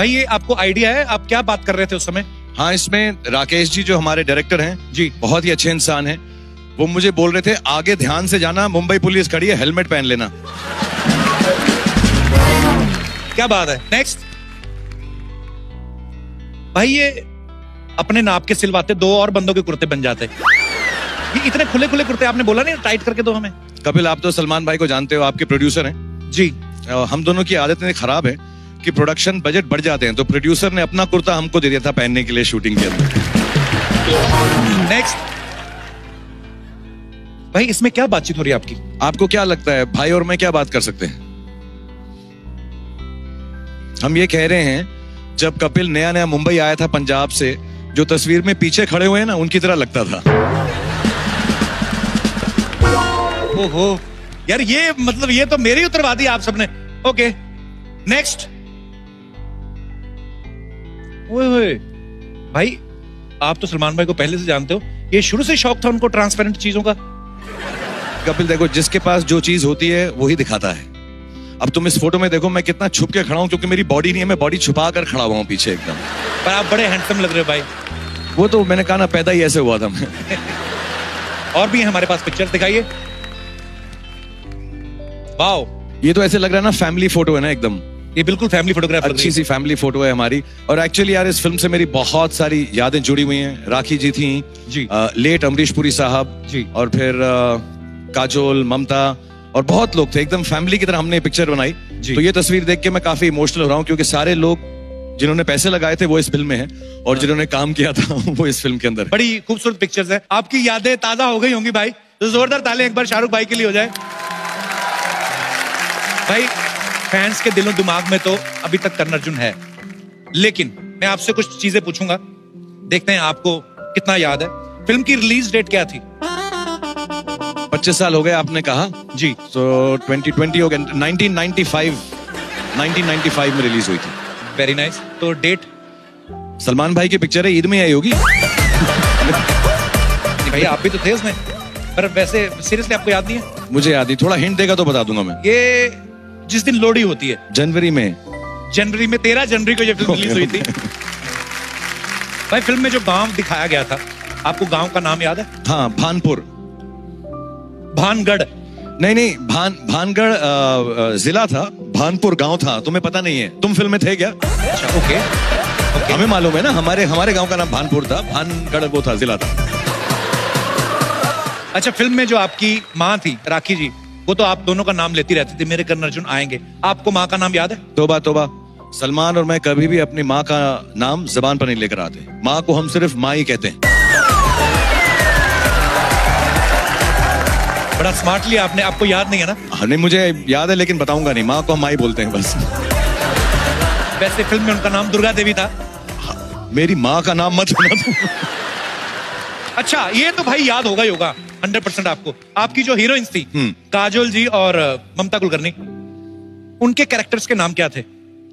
भाई ये आपको आइडिया है, आप क्या बात कर रहे थे उस समय? हाँ, इसमें राकेश जी जो हमारे डायरेक्टर हैं जी, बहुत ही अच्छे इंसान हैं। वो मुझे बोल रहे थे आगे ध्यान से जाना, मुंबई पुलिस खड़ी है, हेलमेट पहन लेना। क्या बात है। नेक्स्ट भाई, ये अपने नाप के सिलवाते, 2 और बंदों के कुर्ते बन जाते। ये इतने खुले खुले कुर्ते आपने बोला नहीं, टाइट करके दो हमें। कपिल, आप तो सलमान भाई को जानते हो, आपके प्रोड्यूसर हैं जी। हम दोनों की आदत इतनी खराब है कि प्रोडक्शन बजट बढ़ जाते हैं, तो प्रोड्यूसर ने अपना कुर्ता हमको दे दिया था पहनने के लिए शूटिंग के अंदर। नेक्स्ट भाई, इसमें क्या बातचीत हो रही है आपकी? आपको क्या लगता है भाई और मैं क्या बात कर सकते हैं? हम ये कह रहे हैं, जब कपिल नया नया मुंबई आया था पंजाब से, जो तस्वीर में पीछे खड़े हुए हैं ना, उनकी तरह लगता था। ओहो यार, ये मतलब ये तो मेरी उतरवा दी आप सबने। Okay next. ओए भाई, आप तो सलमान भाई को पहले से जानते हो, ये शुरू से शौक था उनको ट्रांसपेरेंट चीजों का। कपिल देखो, जिसके पास जो चीज होती है वही दिखाता है। अब तुम इस फोटो में देखो, मैं कितना छुप के खड़ा हूं, क्योंकि मेरी बॉडी नहीं है, मैं बॉडी छुपा कर खड़ा हुआ हूं पीछे एकदम। पर आप बड़े हैंडसम लग रहे हो भाई। वो तो मैंने कहा ना, पैदा ही ऐसे हुआ था मैं। और भी है हमारे पास पिक्चर, दिखाइए। वाओ, ये तो ऐसे लग रहा है ना फैमिली फोटो है ना एकदम। ये बिल्कुल फैमिली फोटोग्राफ, अच्छी सी फैमिली फोटो है हमारी। और एक्चुअली यार, इस फिल्म से मेरी बहुत सारी यादें जुड़ी हुई हैं। राखी जी थी जी, लेट अमरीश पुरी साहब जी, और फिर काजोल, ममता और बहुत लोग थे। एकदम फैमिली की तरह हमने पिक्चर बनाई। तो ये तस्वीर देख के मैं काफी इमोशनल हो रहा हूँ, क्योंकि सारे लोग जिन्होंने पैसे लगाए थे वो इस फिल्म में हैं, और जिन्होंने काम किया था वो इस फिल्म के अंदर। बड़ी खूबसूरत पिक्चर्स है। आपकी यादें ताजा हो गई होंगी भाई, तो जोरदार तालियां एक बार शाहरुख भाई के लिए हो जाए। भाई फैंस के दिलों दिमाग में तो अभी तक कर्ण अर्जुन है, लेकिन मैं आपसे कुछ चीजें पूछूंगा, देखते हैं आपको कितना याद है। फिल्म की रिलीज डेट क्या थी? 25 साल हो गए आपने कहा जी, तो 2020 हो गया। 1995 में रिलीज हुई थी। Very nice. तो डेट? सलमान भाई की पिक्चर है, ईद में आई होगी। भाई आप भी तो थे उसमें, पर वैसे सीरियसली आपको याद नहीं है? मुझे याद नहीं, थोड़ा हिंट देगा तो बता दूंगा मैं। ये जिस दिन लोहड़ी होती है, जनवरी में 13 जनवरी को ये फिल्म रिलीज हुई थी। भाई फिल्म में जो गांव दिखाया गया था, आपको गांव का नाम याद है? हाँ, भानपुर। भानगढ़ नहीं, भानगढ़ जिला था, भानपुर गांव था। तुम्हें पता नहीं है? तुम फिल्म में थे क्या? अच्छा, ओके। हमें मालूम है ना, हमारे गांव का नाम भानपुर था, भानगढ़ वो था, जिला था। अच्छा, फिल्म में जो आपकी माँ थी राखी जी, वो तो आप दोनों का नाम लेती रहती थी, मेरे कर्ण अर्जुन आएंगे। आपको माँ का नाम याद है? तोबा तोबा, सलमान और मैं कभी भी अपनी माँ का नाम जुबान पर नहीं लेकर आते। माँ को हम सिर्फ माँ ही कहते हैं। बड़ा स्मार्टली आपने, आपको याद नहीं है ना? हाँ, नहीं मुझे याद है, लेकिन बताऊंगा नहीं। माँ को हम माँ ही बोलते हैं बस। वैसे फिल्म में उनका नाम दुर्गा देवी था। मेरी माँ का नाम मत सुना। अच्छा, ये तो भाई याद होगा ही होगा 100% आपको। आपकी जो हीरोइंस थी काजोल जी और ममता कुलकर्णी, उनके कैरेक्टर्स के नाम क्या थे?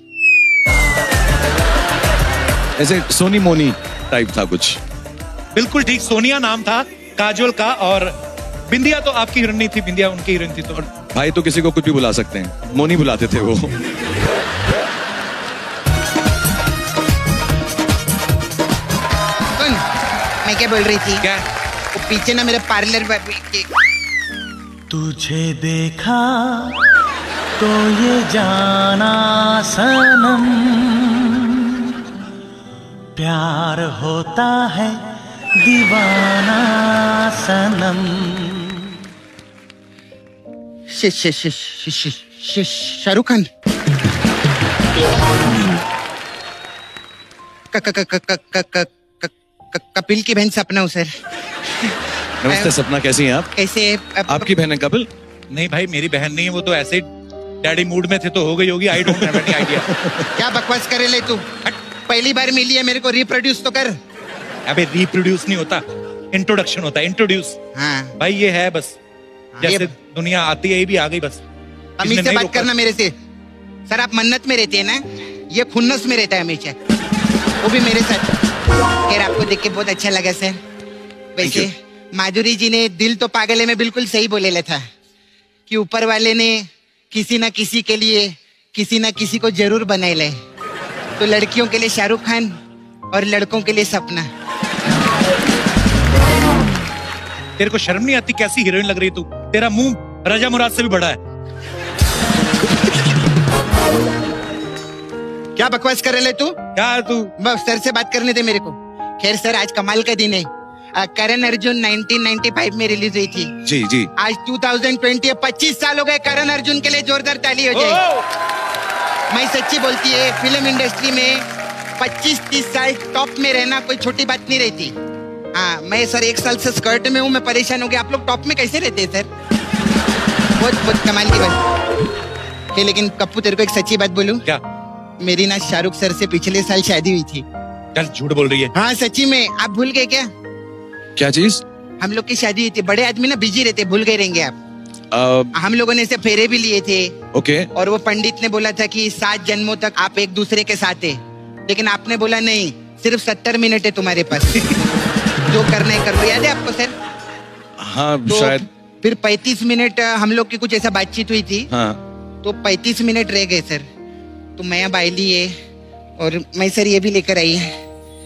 ऐसे सोनी मोनी टाइप था कुछ। बिल्कुल ठीक, सोनिया नाम था काजोल का, और बिंदिया तो आपकी हीरोइन नहीं थी, बिंदिया उनकी हीरोइन थी। तो भाई तो किसी को कुछ भी बुला सकते हैं, मोनी बुलाते थे वो। मैं क्या बोल रही थी? क्या? वो पीछे ना मेरे पार्लर तुझे देखा तो ये जाना सनम, प्यार होता है दीवाना सनम। शाहरुख खान। कपिल की बहन सपना हूँ सर। नमस्ते सपना, कैसी हैं आप? कैसे? आपकी बहन है कपिल? नहीं भाई, मेरी बहन नहीं है, वो तो ऐसे ही डैडी मूड में थे तो हो गई होगी। I don't have any idea. क्या बकवास करे ले तू? पहली बार मिली है मेरे को, रिप्रोड्यूस तो कर। अबे रिप्रोड्यूस नहीं होता, इंट्रोडक्शन होता है, इंट्रोड्यूस। हाँ भाई ये है बस, जैसे दुनिया आती है ये भी आ गई बस। अमित से बात करना मेरे से। सर आप मन्नत में रहते हैं ना, ये खुन्नस में रहता है हमेशा, वो भी मेरे साथ। खैर आपको देख के बहुत अच्छा लगा सर। वैसे माधुरी जी ने दिल तो पागल है में बिल्कुल सही बोले था कि ऊपर वाले ने किसी ना किसी के लिए किसी ना किसी को जरूर बनाए ले। तो लड़कियों के लिए शाहरुख खान और लड़कों के लिए सपना। तेरे को शर्म नहीं आती? कैसी हीरोइन लग रही है तू? तेरा मुंह राजा मुराद से भी बड़ा है। क्या बकवास कर रहे तू? क्या है तू? बस सर से बात करने दे मेरे को। खैर सर, आज कमाल का दिन है। करण अर्जुन 1995 में रिलीज हुई थी। जी जी। आज 2020 25 साल हो गए। करण अर्जुन के लिए जोरदार ताली हो जाए। मैं सच्ची बोलती है, फिल्म इंडस्ट्री में 25-30 साल टॉप में रहना कोई छोटी बात नहीं रहती। हाँ, मैं सर 1 साल से स्कर्ट में हूँ, मैं परेशान हो गया। आप लोग टॉप में कैसे रहते हैं सर? बहुत बहुत कमाल की बात। लेकिन कप्पू, तेरे को एक सच्ची बात बोलूं? क्या? मेरी ना शाहरुख सर से पिछले साल शादी हुई थी। चल, झूठ बोल रही है। हाँ सच्ची में। आप भूल गए क्या? क्या चीज? हम लोग की शादी हुई थी। बड़े आदमी ना बिजी रहते, भूल गए रहेंगे आप। हम लोगों ने से फेरे भी लिए थे। ओके। और वो पंडित ने बोला था कि 7 जन्मों तक आप एक दूसरे के साथ है। लेकिन आपने बोला नहीं, सिर्फ 70 मिनट है तुम्हारे पास। जो करना है कर लो। याद है आपको सर? हाँ तो शायद। फिर 35 मिनट हम लोग की कुछ ऐसा बातचीत हुई थी। हाँ। तो 35 मिनट रह गए सर। तो मैं अब आई ली है और मैं सर ये भी लेकर आई है।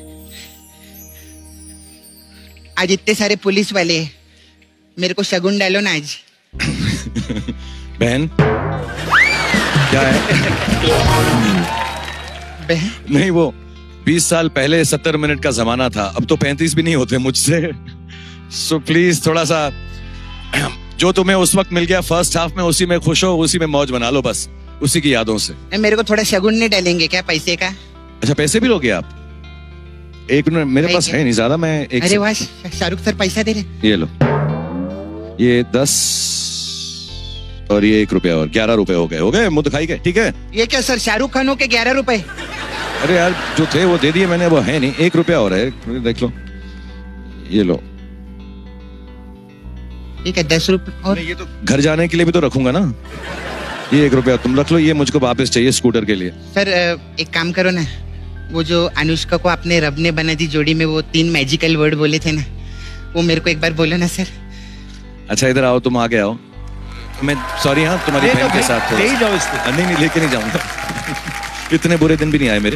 आज इतने सारे पुलिस वाले, मेरे को शगुन डालो ना आज। बहन क्या है? बहन? नहीं, वो 20 साल पहले 70 मिनट का जमाना था, अब तो 35 भी नहीं होते मुझसे। सो प्लीज थोड़ा सा जो तुम्हें उस वक्त मिल गया फर्स्ट हाफ में, उसी में खुश हो, उसी में मौज बना लो बस, उसी की यादों से। मेरे को थोड़ा शगुन नहीं डालेंगे क्या पैसे का? अच्छा, पैसे भी लोगे आप? एक मिनट, मेरे पास है नहीं ज्यादा, मैं एक। अरे वाह, शाहरुख सर पैसा दे रहे। ये लो, ये 10 और ये 1 रुपया और 11 रुपए हो गए, मुंह दिखाई गए। ठीक है। ये क्या सर, शाहरुख खान हो के 11 रुपए? अरे यार, जो थे वो दे दिए मैंने, वो है नहीं। 1 रुपया और है, देख लो, ये लो। ठीक है, 10 रुपए और। ये तो घर जाने के लिए भी तो रखूंगा ना। ये 1 रुपया तुम रख लो, ये मुझको वापस चाहिए स्कूटर के लिए। सर एक काम करो ना, वो जो अनुष्का को आपने रब ने बना दी जोड़ी में वो 3 मैजिकल वर्ड बोले थे ना, वो मेरे को एक बार बोलो ना सर। अच्छा इधर आओ, तुम आगे आओ। मैं सॉरी, हाँ तुम्हारी बहन के साथ ले जाओ इसको। नहीं लेके नहीं जाऊंगा। इतने बुरे दिन भी नहीं आए मेरे।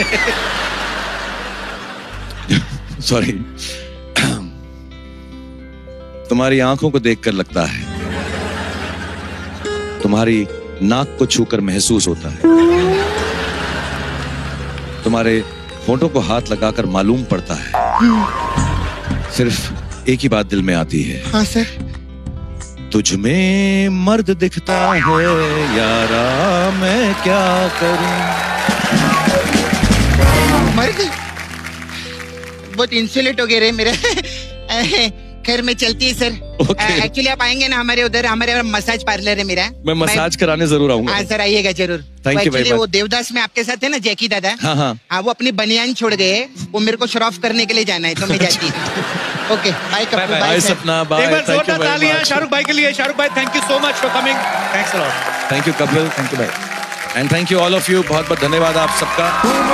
सॉरी। तुम्हारी आंखों को देखकर लगता है, तुम्हारी नाक को छूकर महसूस होता है, तुम्हारे होठों को हाथ लगाकर मालूम पड़ता है। सिर्फ एक ही बात दिल में आती है। हाँ सर। तुझ में मर्द दिखता है यारा, मैं क्या करूं। मर्द? बहुत इंसुलेट हो गए रे मेरे। खैर मैं चलती है सर। एक्चुअली आप आएंगे ना हमारे उधर, हमारे मसाज पार्लर है मेरा। मैं मसाज कराने जरूर आऊंगा। हाँ सर, आइएगा जरूर। थैंक यू भाई। वो देवदास में आपके साथ है ना जैकी दादा? हाँ हाँ हाँ, वो अपनी बनियान छोड़ गए, वो मेरे को शरॉफ करने के लिए जाना है, तो मैं जाती हूँ। Okay bye Kappu, bye Sapna, bye. एक बार जोरदार तालियां शाहरुख भाई के लिए। शाहरुख भाई, thank you so much for coming. Thanks a lot. Thank you Kapil, thank you भाई, and thank you all of you. बहुत बहुत धन्यवाद आप सबका।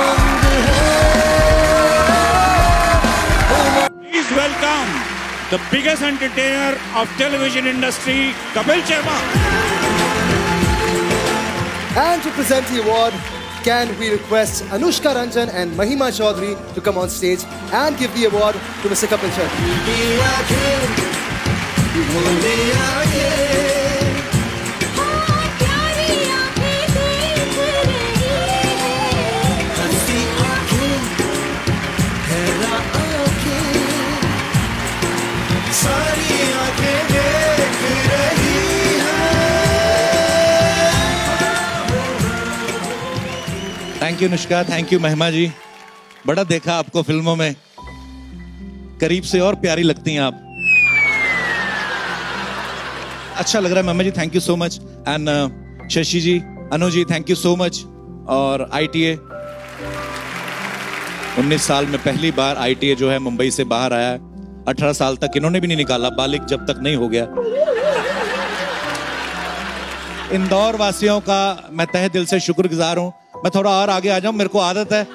Please welcome the biggest entertainer of television industry, Kapil Sharma. And to present the award, can we request Anushka Ranjan and Mahima Chaudhary to come on stage and give the award to Mr. Kapil Sharma. Thank you Anushka, thank you Mahima ji. बड़ा देखा आपको फिल्मों में, करीब से और प्यारी लगती हैं आप। अच्छा लग रहा है Mahima ji, thank you so much. And Shashi ji, Anu ji, thank you so much. और ITA 19 साल में पहली बार ITA जो है मुंबई से बाहर आया है। 18 साल तक इन्होंने भी नहीं निकाला, बालिग जब तक नहीं हो गया। इंदौर वासियों का मैं तहे दिल से शुक्रगुजार हूं। मैं थोड़ा और आगे आ जाऊं, मेरे को आदत है,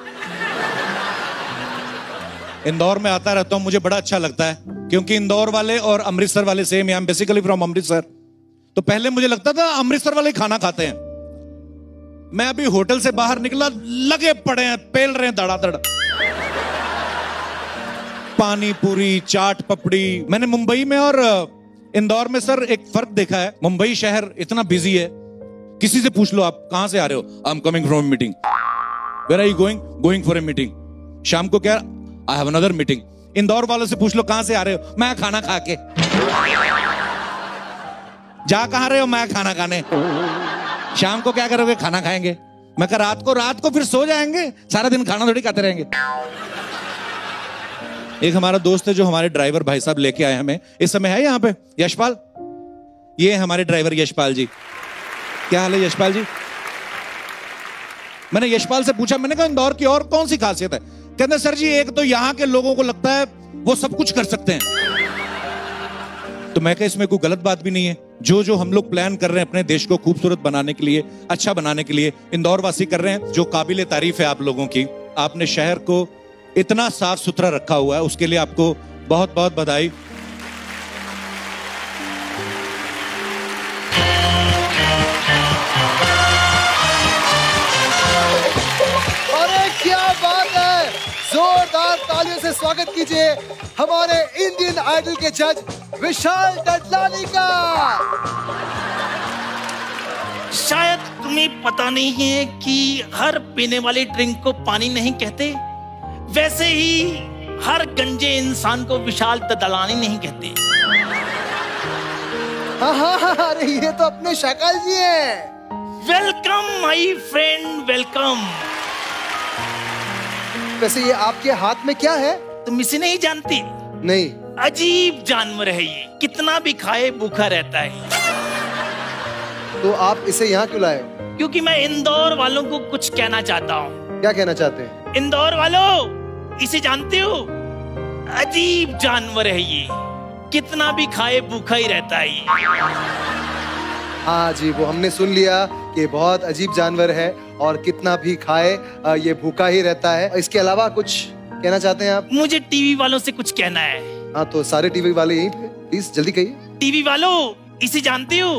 इंदौर में आता रहता हूं, मुझे बड़ा अच्छा लगता है क्योंकि इंदौर वाले और अमृतसर वाले सेम है। Basically from Amritsar. तो पहले मुझे लगता था अमृतसर वाले खाना खाते हैं, मैं अभी होटल से बाहर निकला, लगे पड़े हैं, पेल रहे हैं धड़ाधड़। पानी पूरी, चाट पपड़ी। मैंने मुंबई में और इंदौर में सर एक फर्क देखा है। मुंबई शहर इतना बिजी है, किसी से पूछ लो आप कहां से आ रहे हो, I am coming from meeting. Where are you going? Going for a meeting. शाम को क्या, I have another meeting. Indore वालों से पूछ लो कहां से आ रहे हो, मैं खाना खा के। जा कहां रहे हो? मैं खाना खाने। शाम को क्या करोगे? खाना खाएंगे। मैं कहा रात को फिर सो जाएंगे, सारा दिन खाना थोड़ी खाते रहेंगे। एक हमारा दोस्त है जो हमारे ड्राइवर भाई साहब लेके आए हमें, इस समय है यहाँ पे, यशपाल। ये है हमारे ड्राइवर यशपाल जी। क्या हाल है यशपाल जी? मैंने यशपाल से पूछा, मैंने कहा इंदौर की और कौन सी खासियत है? कहते सर जी एक तो यहाँ के लोगों को लगता है वो सब कुछ कर सकते हैं। तो मैं कहा इसमें कोई गलत बात भी नहीं है। जो जो हम लोग प्लान कर रहे हैं अपने देश को खूबसूरत बनाने के लिए, अच्छा बनाने के लिए, इंदौर वासी कर रहे हैं, जो काबिले तारीफ है आप लोगों की। आपने शहर को इतना साफ सुथरा रखा हुआ है, उसके लिए आपको बहुत बहुत बधाई। अरे क्या बात है, जोरदार तालियों से स्वागत कीजिए हमारे इंडियन आइडल के जज विशाल डडलानी का। शायद तुम्हें पता नहीं है कि हर पीने वाली ड्रिंक को पानी नहीं कहते, वैसे ही हर गंजे इंसान को विशाल डडलानी नहीं कहते। हाँ, अरे ये तो अपने शकल जी हैं। Welcome my friend, welcome. वैसे ये आपके हाथ में क्या है? तुम इसे नहीं जानती? नहीं। अजीब जानवर है ये, कितना भी खाए भूखा रहता है। तो आप इसे यहाँ क्यों लाए? क्योंकि मैं इंदौर वालों को कुछ कहना चाहता हूँ। क्या कहना चाहते हैं? इंदौर वालों, इसे जानते हो? अजीब जानवर है ये, कितना भी खाए भूखा ही रहता है ये। हाँ जी, वो हमने सुन लिया कि बहुत अजीब जानवर है और कितना भी खाए ये भूखा ही रहता है। इसके अलावा कुछ कहना चाहते हैं आप? मुझे टीवी वालों से कुछ कहना है। हाँ, तो सारे टीवी वाले यहीं पे, प्लीज जल्दी कहिए। टीवी वालों, इसे जानते हो?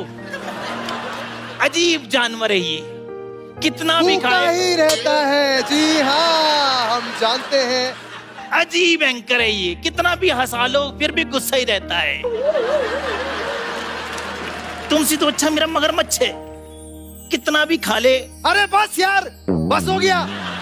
अजीब जानवर है ये, कितना भी खाए ही रहता है। जी हाँ, हम जानते हैं। अजीब एंकर है ये, कितना भी हंसा लो फिर भी गुस्सा ही रहता है। तुमसे तो अच्छा मेरा मगरमच्छ है, कितना भी खा ले। अरे बस यार, बस हो गया।